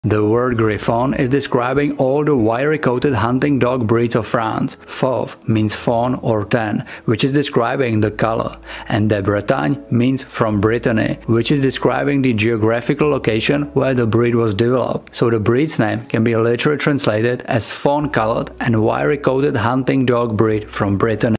The word Griffon is describing all the wiry-coated hunting dog breeds of France. Fauve means fawn or tan, which is describing the color, and de Bretagne means from Brittany, which is describing the geographical location where the breed was developed. So the breed's name can be literally translated as fawn-colored and wiry-coated hunting dog breed from Brittany.